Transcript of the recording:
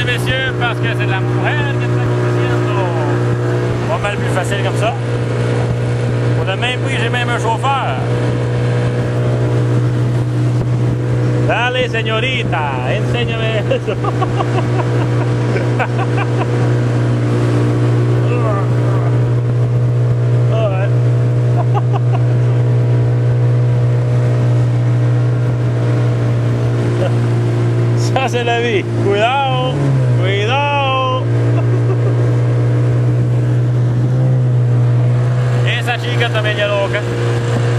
et messieurs, parce que c'est la mujer que está conduciendo. Pas mal plus facile comme ça. Pour le même prix, j'ai même un chauffeur. Dale, señorita, enséñame eso. Ça, c'est la vie. Cuidado, cuidado. Esa chica también ya loca.